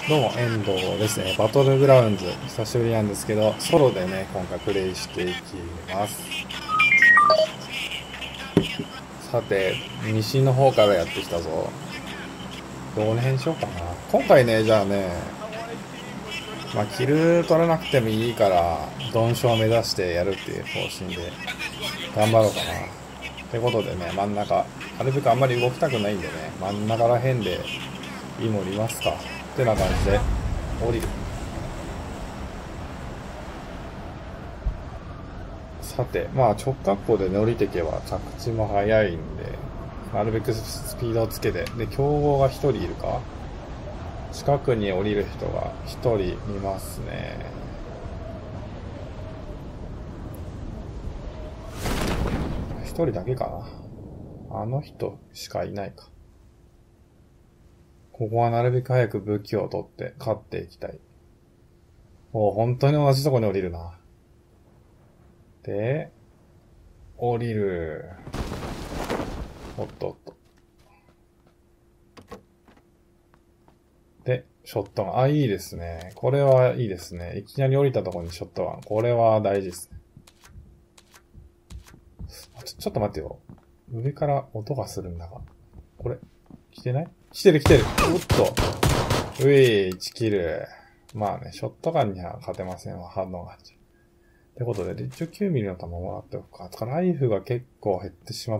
どうも、遠藤ですね。バトルグラウンズ、久しぶりなんですけど、ソロでね、今回プレイしていきます。さて、西の方からやってきたぞ。どの辺しようかな。今回ね、じゃあね、キル取らなくてもいいから、ドンショを目指してやるっていう方針で、頑張ろうかな。ってことでね、真ん中、なるべくあんまり動きたくないんでね、真ん中ら辺で、いいもんいますか。ってな感じで、降りる。さて、直角行で乗りてけば着地も早いんで、なるべくスピードをつけて、で、競合が一人いるか。近くに降りる人が一人いますね。一人だけかな。あの人しかいないか。ここはなるべく早く武器を取って勝っていきたい。本当に同じとこに降りるな。で、降りる。おっとおっと。で、ショットガン。いいですね。これはいいですね。いきなり降りたところにショットガン。これは大事ですね。ちょっと待ってよ。上から音がするんだが。これ、来てない？来てる。おっと。1キル。ショットガンには勝てませんわ。反応が。ってことで、一応9ミリの弾もらっておくか。ライフが結構減ってしまった。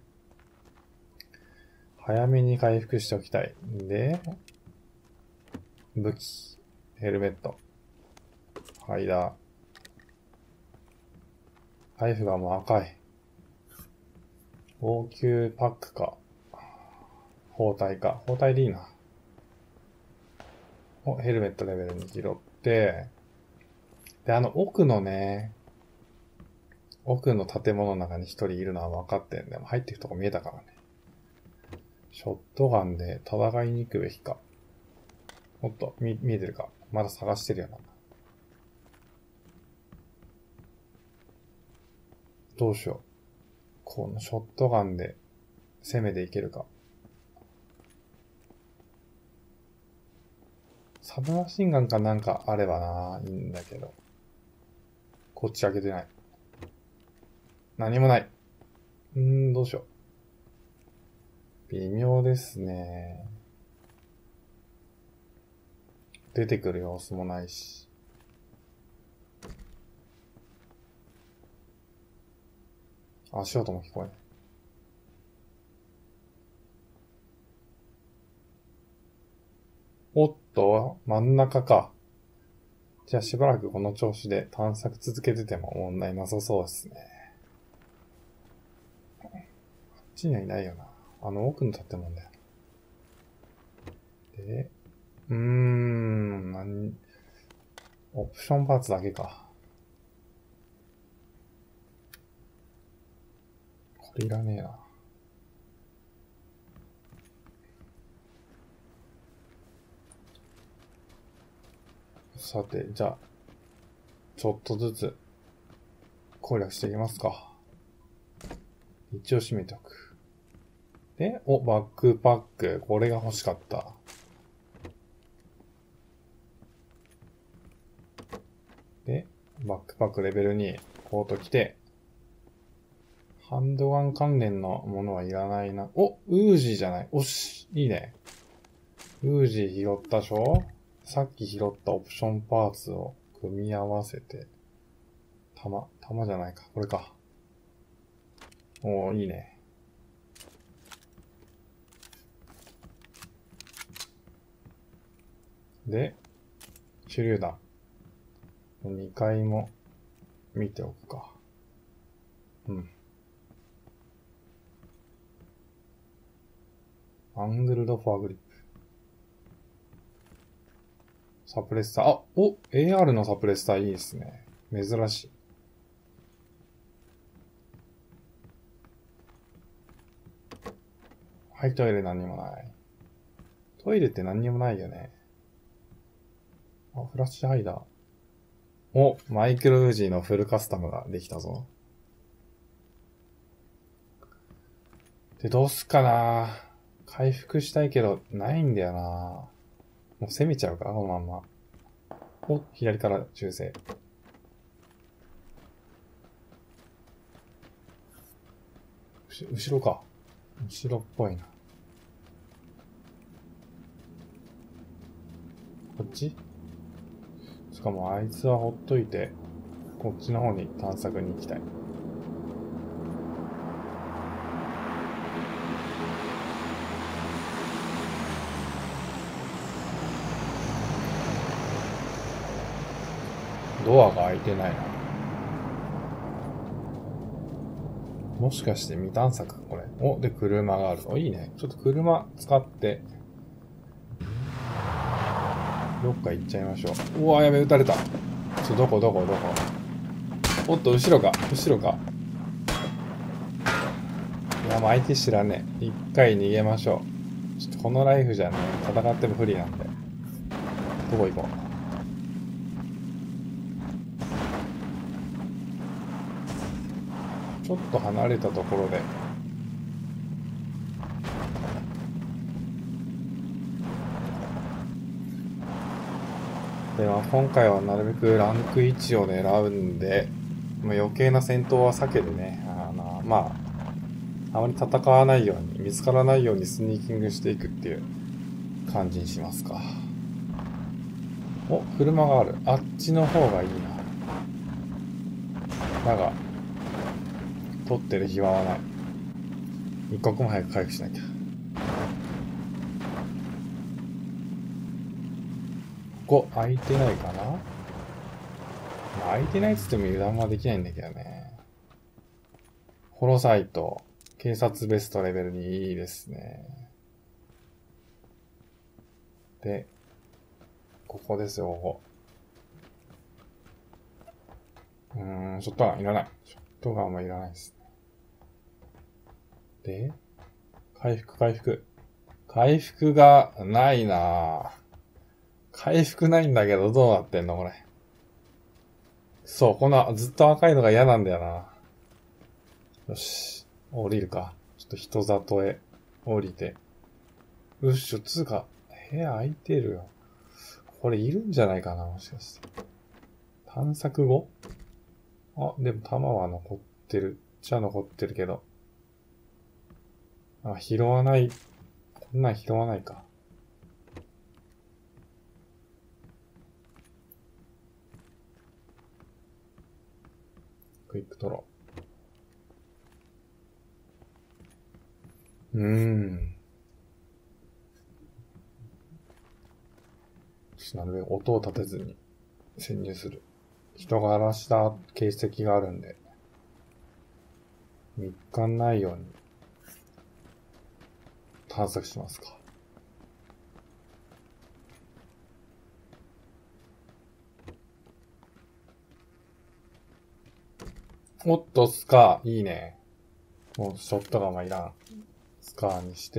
早めに回復しておきたい。で、武器、ヘルメット、ハイダー。ライフがもう赤い。応急パックか。包帯か。包帯でいいな。ヘルメットレベルに拾って、で、奥の建物の中に一人いるのは分かってんで、入っていくとこ見えたからね。ショットガンで戦いに行くべきか。もっと見えてるか。まだ探してるよな。どうしよう。このショットガンで攻めていけるか。サブマシンガンかなんかあればいいんだけど。こっち開けてない。何もない。どうしよう。微妙ですね。出てくる様子もないし。足音も聞こえない。おっと、真ん中か。じゃあしばらくこの調子で探索続けてても問題なさそうですね。こっちにはいないよな。奥の建物だよ。で、オプションパーツだけか。これいらねえな。さて、じゃあ、ちょっとずつ攻略していきますか。一応閉めておく。で、バックパック。これが欲しかった。で、バックパックレベル2、コート着て、ハンドガン関連のものはいらないな。ウージーじゃない。おし、いいね。ウージー拾ったでしょ？さっき拾ったオプションパーツを組み合わせて、弾じゃないか。これか。いいね。で、手榴弾。2階も見ておくか。アングルドフォアグリップ。サプレッサー。AR のサプレッサーいいですね。珍しい。はい、トイレ何にもない。トイレって何にもないよね。フラッシュハイダー。マイクロウージーのフルカスタムができたぞ。で、どうすっかな。回復したいけど、ないんだよな。 もう攻めちゃうか、このまんま。お、左から修正。後ろか。後ろっぽいな。こっち？しかもあいつはほっといて、こっちの方に探索に行きたい。ドアが開いてないな。もしかして未探索これ。お、で、車がある。お、いいね。ちょっと車使って、どっか行っちゃいましょう。うわ、やべ、撃たれた。どこおっと、後ろか。いや、もう相手知らねえ。一回逃げましょう。ちょっとこのライフじゃね、戦っても不利なんで。どこ行こう。ちょっと離れたところで。では今回はなるべくランク1を狙うんで、余計な戦闘は避けてね、まあまり戦わないように、見つからないようにスニーキングしていくっていう感じにしますか。お、車がある。あっちの方がいいな。だが、取ってる暇はない。一刻も早く回復しなきゃ。ここ、空いてないかな？まあ、空いてないっつっても油断はできないんだけどね。ホロサイト、警察ベストレベルにいいですね。で、ここですよ、ここ。ショットガンいらない。ショットガンはいらないですね。で、回復。回復がないなぁ。回復ないんだけど、どうなってんのこれ。そう、このずっと赤いのが嫌なんだよな。よし。降りるか。ちょっと人里へ降りて。よし、つうか、部屋空いてるよ。これいるんじゃないかな、もしかして。探索後？あ、でも弾は残ってる。じゃ残ってるけど。拾わない。こんなん拾わないか。クイックトロー。なるべく音を立てずに潜入する。人が荒らした形跡があるんで、見つかんないように探索しますか。おっと、スカー。いいね。もうショットガンはいらん。スカーにして。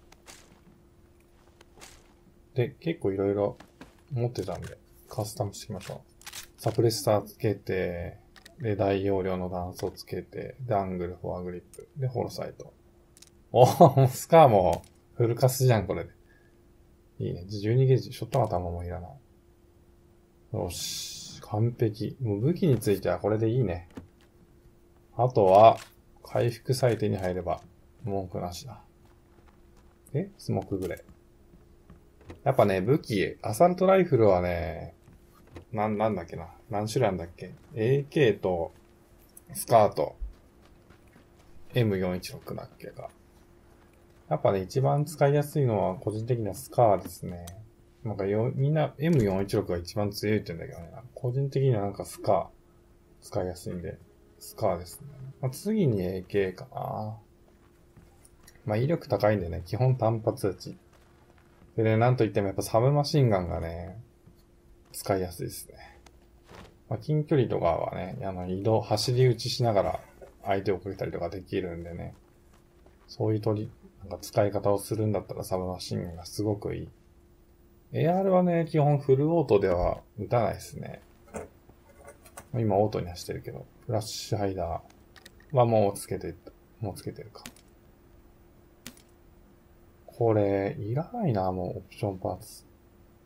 で、結構いろいろ持ってたんで、カスタムしていきましょう。サプレッサーつけて、で、大容量の弾素つけて、で、アングル、フォアグリップ、で、ホロサイト。スカーもフルカスじゃん、これで。いいね。12ゲージ、ショットガン弾もいらない。よし。完璧。もう武器についてはこれでいいね。あとは、回復サイトに入れば、文句なしだ。スモークグレー。やっぱね、武器、アサルトライフルはね、なんだっけな。何種類あんだっけ？ AK と、スカート、M416 だっけか。やっぱね、一番使いやすいのは個人的にはスカーですね。なんかみんな M416 が一番強いって言うんだけどね。個人的にはなんかスカー使いやすいんで、スカーですね。次に AK かな。威力高いんでね、基本単発撃ち。でね、なんといってもやっぱサブマシンガンがね、使いやすいですね。近距離とかはね、走り打ちしながら相手をくれたりとかできるんでね。そういうなんか使い方をするんだったらサブマシンガンがすごくいい。AR はね、基本フルオートでは撃たないですね。今オートに走ってるけど、フラッシュハイダーはもうつけてるか。これ、いらないな、もうオプションパーツ。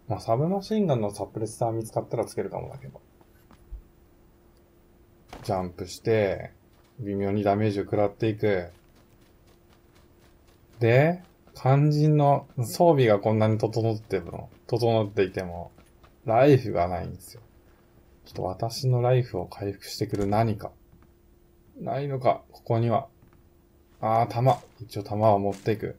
まあ、サブマシンガンのサプレッサー見つかったらつけるかもだけど。ジャンプして、微妙にダメージを食らっていく。で、肝心の装備がこんなに整っていても、ライフがないんですよ。ちょっと私のライフを回復してくる何か。ないのか、ここには。弾。一応弾を持っていく。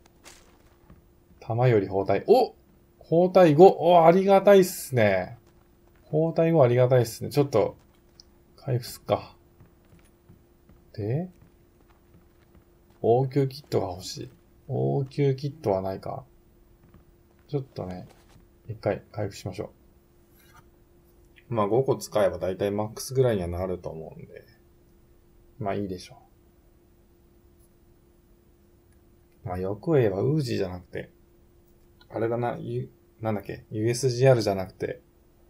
弾より包帯。包帯5。ありがたいっすね。包帯5ありがたいっすね。ちょっと、回復すっか。で、応急キットが欲しい。応急キットはないか。ちょっとね、一回回復しましょう。まあ5個使えばだいたいマックスぐらいにはなると思うんで。まあいいでしょう。まあ欲を言えばウージーじゃなくて、あれだな、なんだっけ、USGR じゃなくて、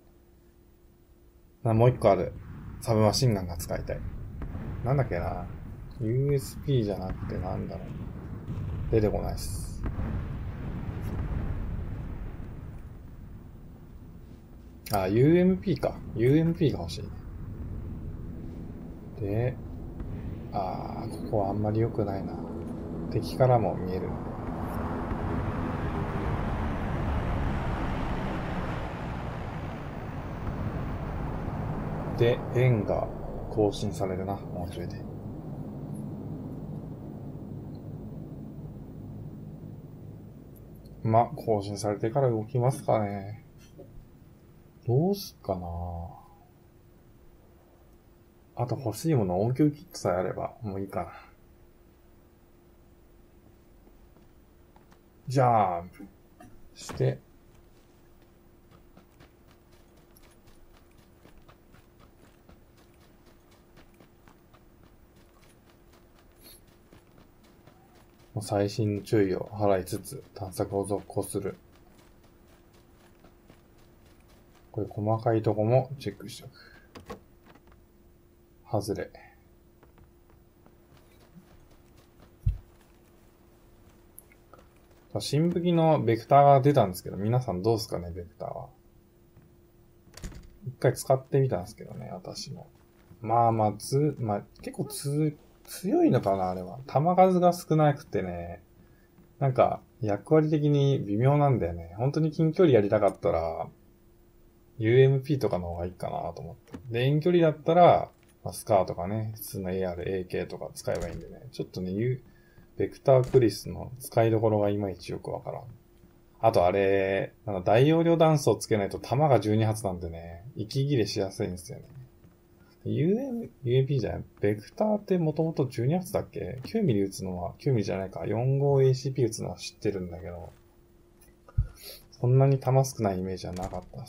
もう一個ある。サブマシンガンが使いたい。なんだっけな。USP じゃなくてなんだろう。出てこないっす。UMP か。UMP が欲しいね。で、ここはあんまり良くないな。敵からも見える。で、円が更新されるな。もうちょいで。更新されてから動きますかね。どうすっかな。あと欲しいもの応急キットさえあればもういいかな。ジャンプして、細心の注意を払いつつ探索を続行する。これ細かいとこもチェックしておく。外れ。新武器のベクターが出たんですけど、皆さんどうすかね、ベクターは。一回使ってみたんですけどね、私も。結構強いのかな、あれは。弾数が少なくてね、なんか、役割的に微妙なんだよね。本当に近距離やりたかったら、UMP とかの方がいいかなと思って。で、遠距離だったら、スカーとかね、普通の AR、AK とか使えばいいんでね。ちょっとね、ベクタークリスの使いどころがいまいちよくわからん。あとあれ、大容量弾素をつけないと弾が12発なんでね、息切れしやすいんですよね。UMP じゃないベクターってもともと12発だっけ ?9 ミリ撃つのは、9ミリじゃないか。45ACP 撃つのは知ってるんだけど、そんなに弾少ないイメージはなかったです。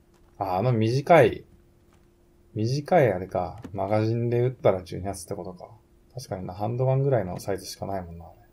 短いあれか。マガジンで撃ったら12発ってことか。確かにな、ハンドガンぐらいのサイズしかないもんな、あれ。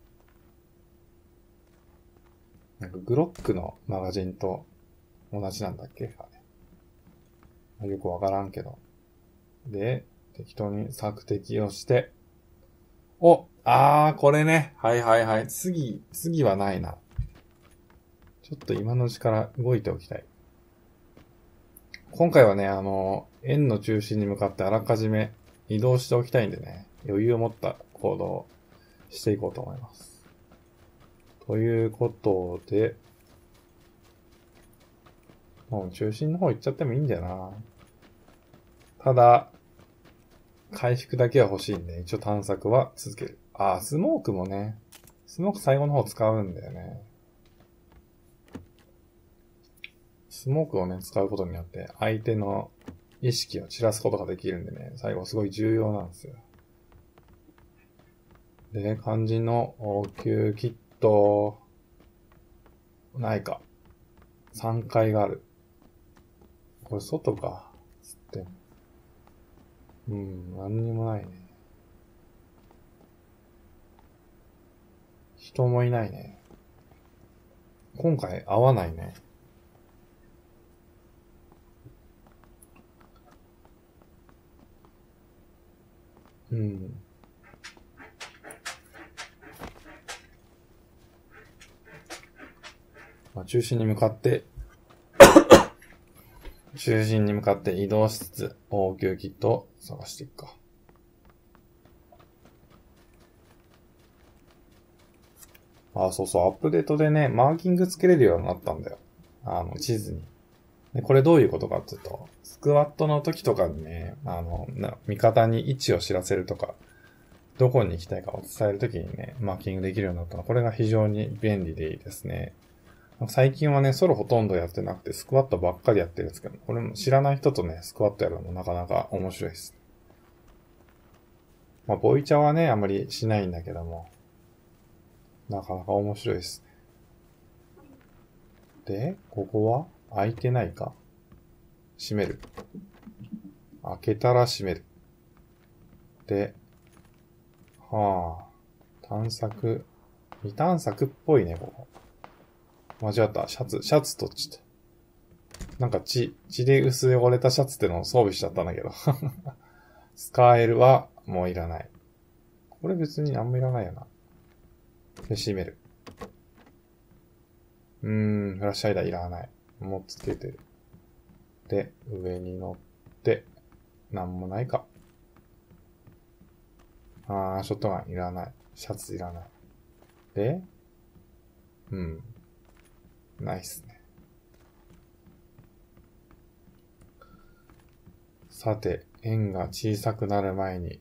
なんかグロックのマガジンと同じなんだっけあれ。よくわからんけど。で、適当に索敵をして、これね。はいはいはい。次はないな。ちょっと今のうちから動いておきたい。今回はね、円の中心に向かってあらかじめ移動しておきたいんでね、余裕を持った行動をしていこうと思います。ということで、もう中心の方行っちゃってもいいんだよな。ただ、回復だけは欲しいんで、一応探索は続ける。スモークもね、スモーク最後の方使うんだよね。スモークをね、使うことによって、相手の意識を散らすことができるんでね、最後すごい重要なんですよ。で、肝心の応急キット、ないか。3階がある。これ外か。つって。何にもないね。人もいないね。今回会わないね。 まあ、中心に向かって移動しつつ、応急キットを探していくか。あ、そうそう、アップデートでね、マーキングつけれるようになったんだよ。地図に。で、これどういうことかっていうと、スクワットの時とかにね、味方に位置を知らせるとか、どこに行きたいかを伝える時にね、マーキングできるようになったの。これが非常に便利でいいですね。最近はね、ソロほとんどやってなくて、スクワットばっかりやってるんですけど、これも知らない人とね、スクワットやるのもなかなか面白いです。まあ、ボイチャはね、あまりしないんだけども、なかなか面白いですね。で、ここは開いてないか？閉める。開けたら閉める。で、はあ、未探索っぽいね、ここ。間違った。シャツ取っちゃった。なんか血で薄汚れたシャツってのを装備しちゃったんだけど。スカーエルはもういらない。これ別にあんまいらないよな。で、閉める。フラッシュアイダーいらない。もうつけてる。で、上に乗って、なんもないか。ショットガンいらない。シャツいらない。で、ないっすね。さて、円が小さくなる前に、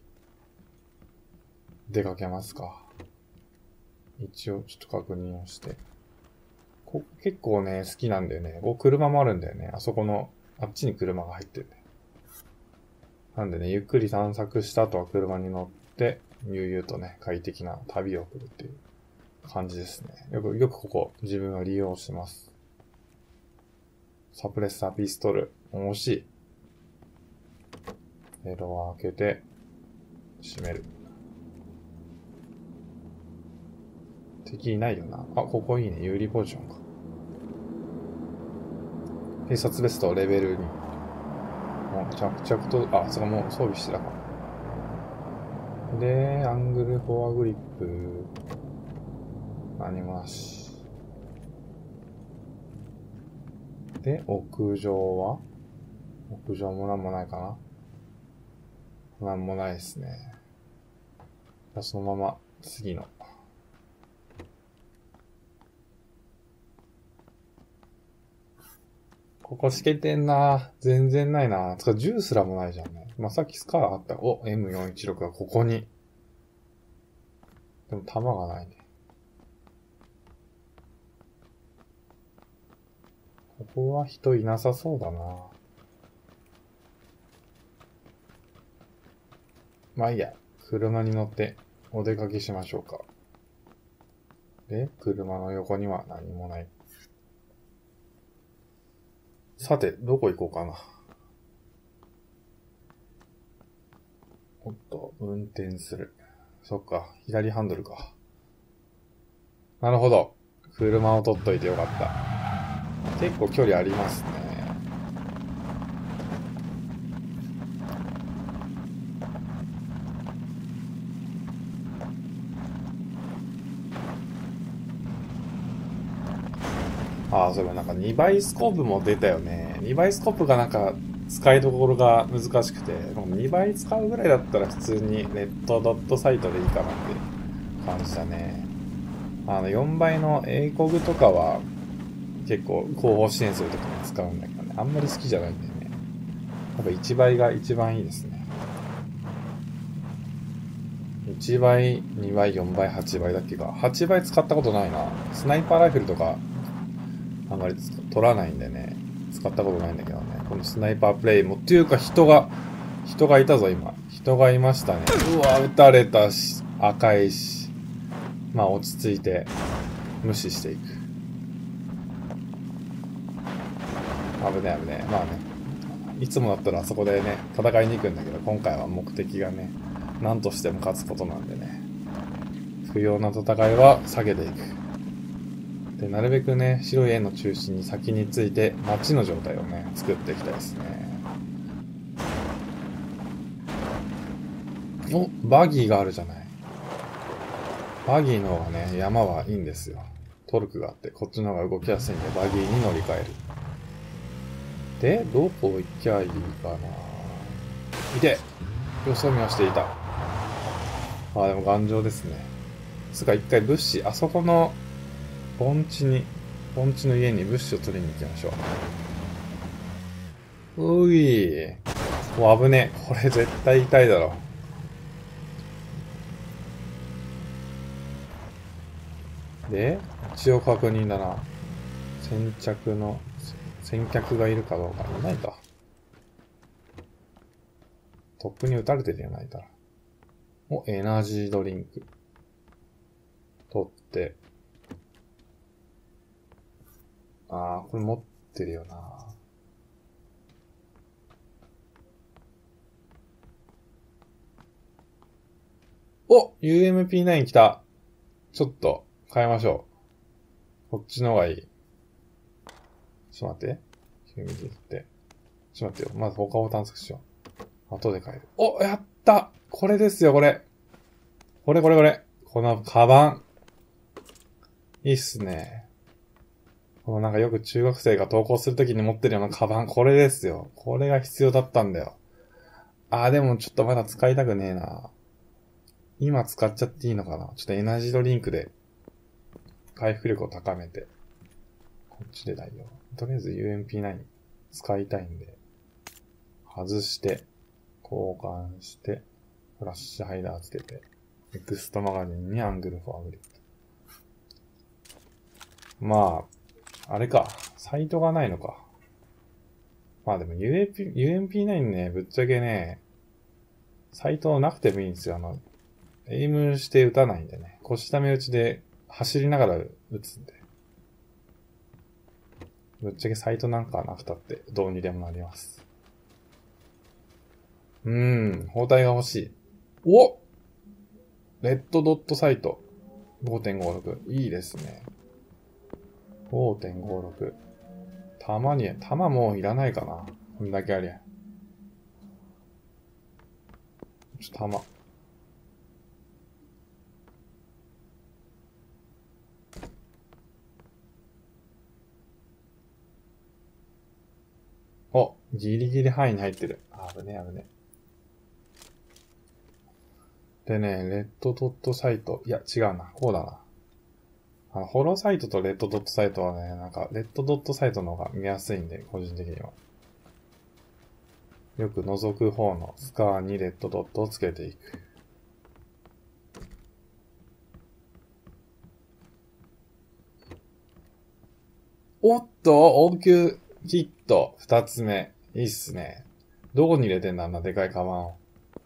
出かけますか。一応ちょっと確認をして。ここ結構ね、好きなんだよね。ここ車もあるんだよね。あそこの、あっちに車が入ってるね。なんでね、ゆっくり散策した後は車に乗って、悠々とね、快適な旅を送るっていう感じですね。よくここ自分は利用してます。サプレッサーピストル。惜しい。エロを開けて、閉める。敵いないよな。あ、ここいいね。有利ポジションか。偵察ベストレベル2。もう着々と、そこもう装備してたか。で、アングルフォアグリップ。何もなし。で、屋上もなんもないかな。なんもないですね。じゃあそのまま次の。ここしけてんな。全然ないな。つか銃すらもないじゃんね。さっきスカーあった。M416 がここに。でも弾がないね。ここは人いなさそうだな。まあいいや。車に乗ってお出かけしましょうか。で、車の横には何もない。さて、どこ行こうかな。おっと、運転する。そっか、左ハンドルか。なるほど。車を取っといてよかった。結構距離ありますね。そういえばなんか2倍スコープも出たよね。2倍スコープがなんか使いどころが難しくて、2倍使うぐらいだったら普通にネットドットサイトでいいかなって感じだね。4倍の英国とかは結構後方支援するときに使うんだけどね。あんまり好きじゃないんだよね。やっぱ1倍が一番いいですね。1倍、2倍、4倍、8倍だっけか。8倍使ったことないな。スナイパーライフルとかあんまり取らないんでね。使ったことないんだけどね。このスナイパープレイも、っていうか人がいたぞ今。人がいましたね。うわ、撃たれたし、赤いし。落ち着いて、無視していく。危ね。いつもだったらあそこでね、戦いに行くんだけど、今回は目的がね、何としても勝つことなんでね。不要な戦いは避けていく。で、なるべくね、白い円の中心に先について、街の状態をね、作っていきたいですね。バギーがあるじゃない。バギーの方がね、山はいいんですよ。 トルクがあって、こっちの方が動きやすいんで、バギーに乗り換える。で、どこ行きゃいいかな。いて！よそ見はしていた。あ、でも頑丈ですね。つか一回物資、あそこの盆地の家に物資を取りに行きましょう。うい。もう危ねえ。これ絶対痛いだろ。で、一応確認だな。先客がいるかどうか。いないか。トップに撃たれてるよ、ないたら。お、エナジードリンク。取って。あー、これ持ってるよな。お！ UMP9 来た。ちょっと、変えましょう。こっちの方がいい。ちょっと待って。右行って。ちょっと待ってよ。まず他を探索しよう。後で変える。お！やった！これですよ、これ。これ。このカバン。いいっすね。このなんかよく中学生が登校するときに持ってるようなカバン。これですよ。これが必要だったんだよ。でもちょっとまだ使いたくねえな。今使っちゃっていいのかな。ちょっとエナジードリンクで回復力を高めて。こっちで代用。とりあえず UMP9 使いたいんで。外して、交換して、フラッシュハイダーつけて、エクストマガジンにアングルフォアグリッド。まあ、あれか。サイトがないのか。まあでも UMP9 ね、ぶっちゃけね、サイトなくてもいいんですよ。エイムして撃たないんでね。腰ため打ちで走りながら撃つんで。ぶっちゃけサイトなんかなくたってどうにでもなります。包帯が欲しい。お！レッドドットサイト。5.56。いいですね。5.56。弾もういらないかな。こんだけありゃ。弾。お、ギリギリ範囲に入ってる。危ね。でね、レッドドットサイト。いや、違うな。こうだな。ホロサイトとレッドドットサイトはね、なんか、レッドドットサイトの方が見やすいんで、個人的には。よく覗く方のスカーにレッドドットをつけていく。おっと、応急キット2つ目。いいっすね。どこに入れてんだ、あんなでかいカバンを。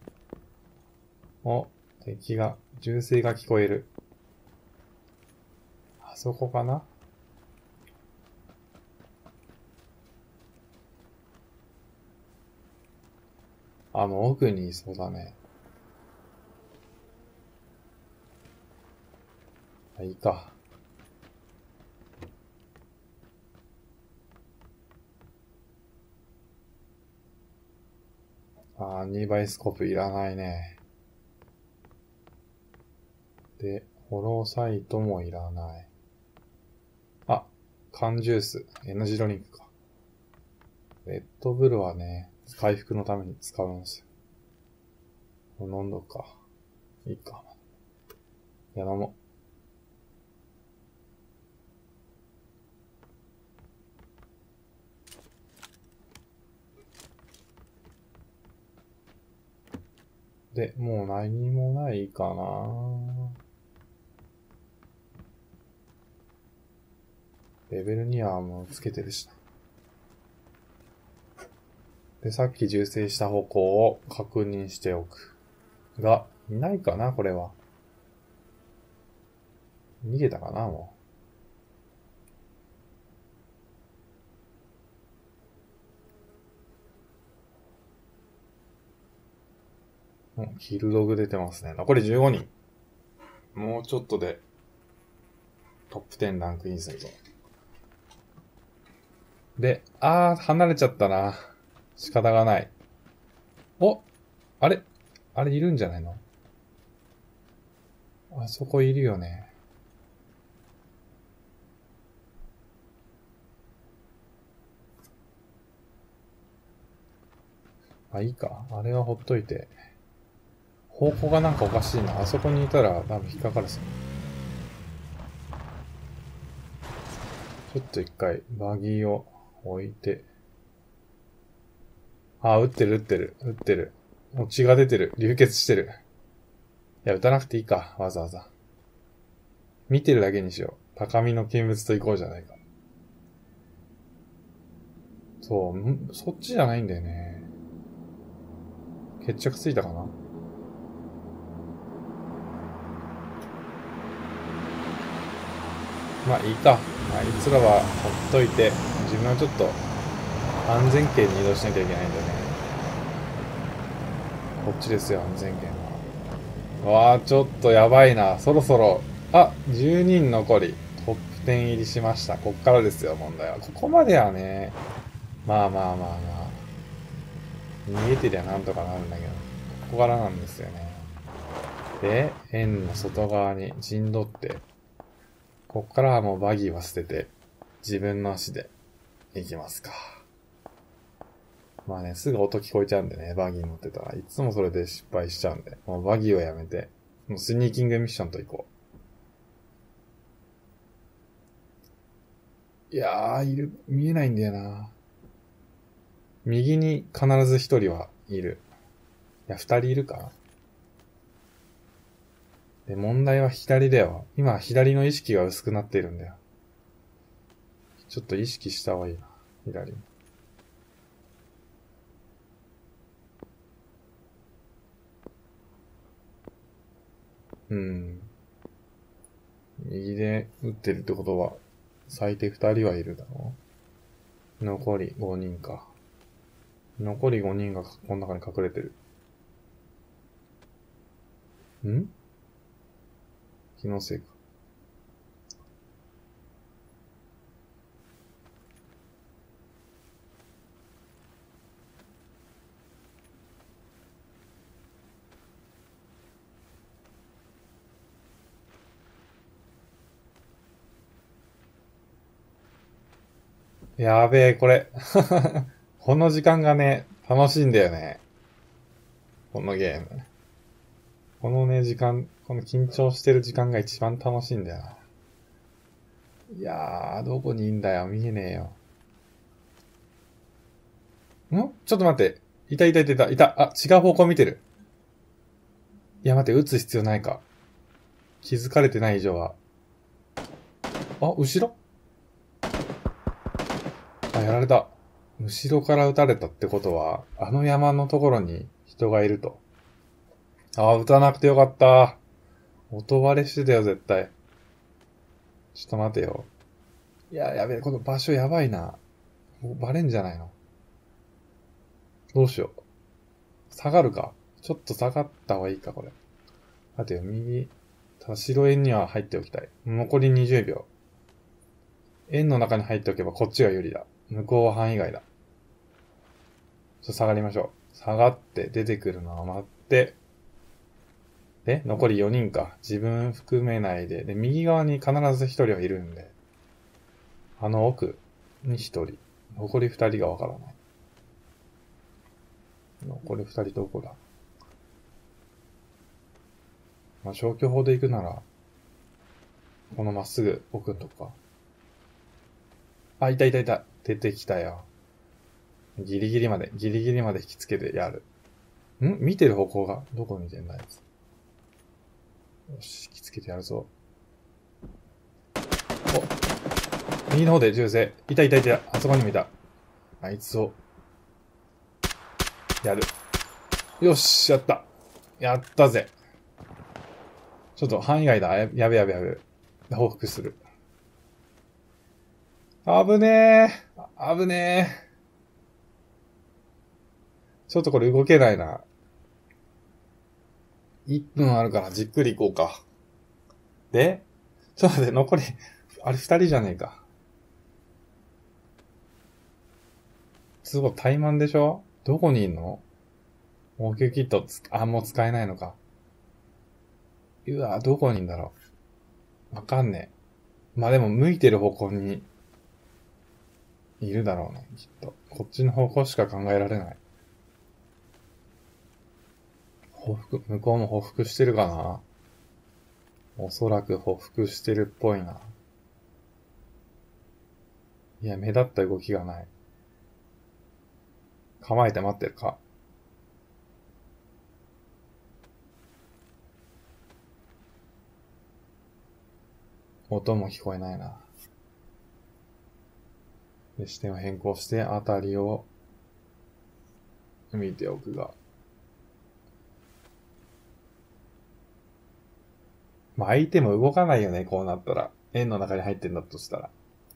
お、銃声が聞こえる。あそこかな？奥にいそうだね。いいか。2倍スコープいらないね。で、ホローサイトもいらない。缶ジュース、エナジードリンクか。レッドブルはね、回復のために使うんですよ。飲んどくか。いいか。いや、飲もう。で、もう何もないかな。レベルにはもうつけてるしな。で、さっき銃声した方向を確認しておく。が、いないかな、これは。逃げたかな、もう。キルログ出てますね。残り15人。もうちょっとで、トップ10ランクインするぞ。で、離れちゃったな。仕方がない。あれいるんじゃないの？あそこいるよね。 あ、いいか。あれはほっといて。方向がなんかおかしいな。あそこにいたら多分引っかかるさ。ちょっと一回、バギーを置いて。あ、撃ってる撃ってる。撃ってる。もう血が出てる。流血してる。いや、撃たなくていいか。わざわざ。見てるだけにしよう。高みの見物と行こうじゃないか。そう、そっちじゃないんだよね。決着ついたかな。まあいいか。あいつらはほっといて、自分はちょっと安全圏に移動しなきゃいけないんだよね。こっちですよ、安全圏は。わあ、ちょっとやばいな。そろそろ、10人残り。トップ10入りしました。こっからですよ、問題は。ここまではね、まあまあまあまあ。逃げてりゃなんとかなるんだけど、ここからなんですよね。で、円の外側に陣取って、こっからはもうバギーは捨てて、自分の足で行きますか。まあね、すぐ音聞こえちゃうんでね、バギー乗ってたら。いつもそれで失敗しちゃうんで、もうバギーをやめて、もうスニーキングミッションと行こう。いやー、見えないんだよな。右に必ず一人はいる。いや、二人いるか。で、問題は左だよ。今、左の意識が薄くなっているんだよ。ちょっと意識した方がいいな。左に。うん。右で撃ってるってことは、最低二人はいるだろう。残り5人か。残り5人がこの中に隠れてる。ん？気のせいか。やべえ、これ。この時間がね、楽しいんだよね。このゲーム。このね、この緊張してる時間が一番楽しいんだよな。いやー、どこにいんだよ。見えねえよ。ちょっと待って。いたいたいたいた。いた。あ、違う方向見てる。いや、待って、撃つ必要ないか。気づかれてない以上は。後ろ？やられた。後ろから撃たれたってことは、あの山のところに人がいると。撃たなくてよかった。音割れしてたよ、絶対。ちょっと待てよ。いや、やべえ、この場所やばいな。バレんじゃないの？どうしよう。下がるか。ちょっと下がった方がいいか、これ。待てよ、右。ただ白円には入っておきたい。残り20秒。円の中に入っておけばこっちが有利だ。向こうは範囲外だ。下がりましょう。下がって出てくるのを待って。で、残り4人か。自分含めないで。で、右側に必ず1人はいるんで。あの奥に1人。残り2人がわからない。残り2人どこだ？まあ、消去法で行くなら、このまっすぐ奥のとこか。いたいたいた。出てきたよ。ギリギリまで引きつけてやる。見てる方向が、どこ見てんだあいつ。よし、引きつけてやるぞ。右の方で銃声。いたいたいた。あそこにもいた。あいつを、やる。よし、やった。やったぜ。ちょっと範囲外だ。やべやべやべ。報復する。危ねえ。危ねえ。ちょっとこれ動けないな。1分あるからじっくり行こうか。で、ちょっと待って、残り、あれ2人じゃねえか。すごい、怠慢でしょ？どこにいんの？応急キットもう使えないのか。うわ、どこにいんだろう。わかんねえ。まあでも、向いてる方向に、いるだろうね、きっと。こっちの方向しか考えられない。 向こうも報復してるかな。おそらく報復してるっぽいな。いや、目立った動きがない。構えて待ってるか。音も聞こえないな。で、視点を変更してあたりを見ておくが。まあ、相手も動かないよね、こうなったら。円の中に入ってんだとしたら。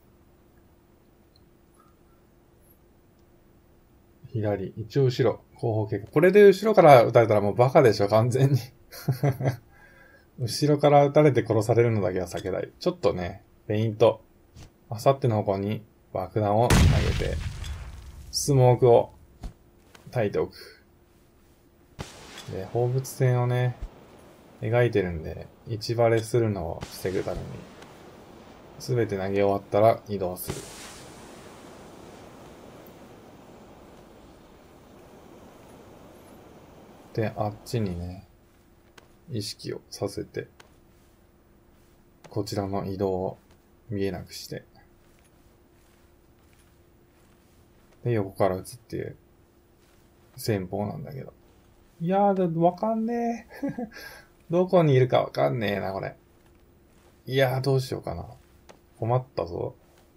左、一応後ろ、後方経過。これで後ろから撃たれたらもうバカでしょ、完全に。後ろから撃たれて殺されるのだけは避けたい。ちょっとね、フェイント。あさっての方向に爆弾を投げて、スモークを焚いておく。で、放物線をね、描いてるんで、一バレするのを防ぐために、すべて投げ終わったら移動する。で、あっちにね、意識をさせて、こちらの移動を見えなくして、で、横から撃つっていう戦法なんだけど。いやー、わかんねえ。どこにいるかわかんねえな、これ。いやー、どうしようかな。困ったぞ。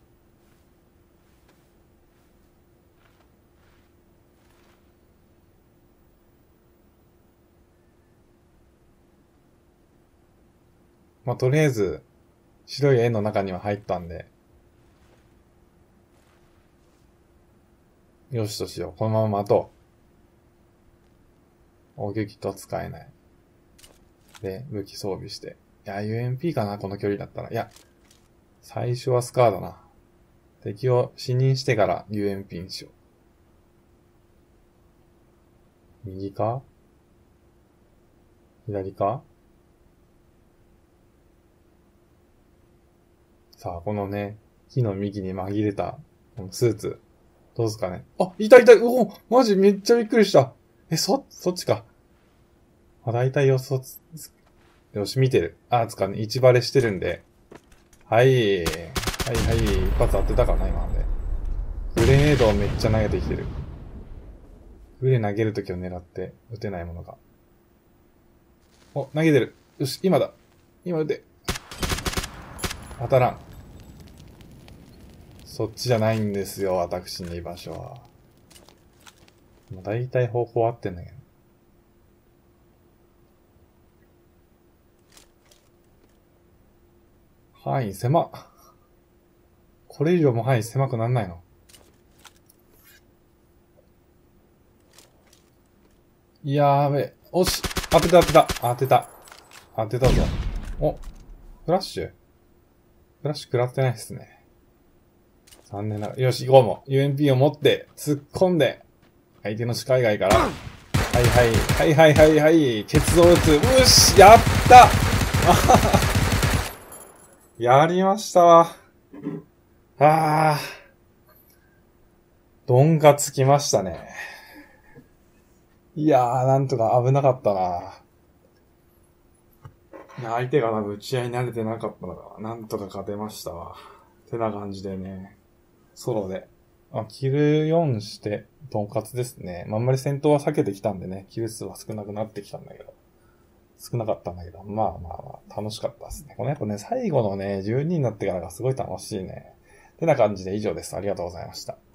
まあ、とりあえず、白い円の中には入ったんで、よしとしよう。このまま待とう。応急キットは使えない。で、武器装備して。いや、UMP かな、この距離だったら。いや、最初はスカーだな。敵を死認してから UMP にしよう。右か左か。さあ、このね、木の幹に紛れた、このスーツ。どうすかね。あ、いたいた。うお、マジめっちゃびっくりした。そっちか。だいたいよし、見てる。つかね、一バレしてるんで。はい。はい、一発当てたかな、今ので。グレネードをめっちゃ投げてきてる。グレ投げるときを狙って撃てないものが。お、投げてる。よし、今だ。今撃て。当たらん。そっちじゃないんですよ、私の居場所は。だいたい方向合ってんだけど。範囲狭っ。これ以上も範囲狭くなんないの？やーべ。おし。当てた。当てたぞ。お。フラッシュ食らってないっすね。残念ながら。よし、行こうも。UMP を持って、突っ込んで、相手の視界外から。はい。ケツを撃つ。よしやったやりましたわ。ドンがつきましたね。いやー、なんとか危なかったな。相手が多分打ち合いに慣れてなかったのが、なんとか勝てましたわ。てな感じでね、ソロで。キル4して、トンカツですね。あんまり戦闘は避けてきたんでね、キル数は少なくなってきたんだけど。少なかったんだけど、まあ、楽しかったですね。このやっぱね、最後のね、12になってからがすごい楽しいね。てな感じで以上です。ありがとうございました。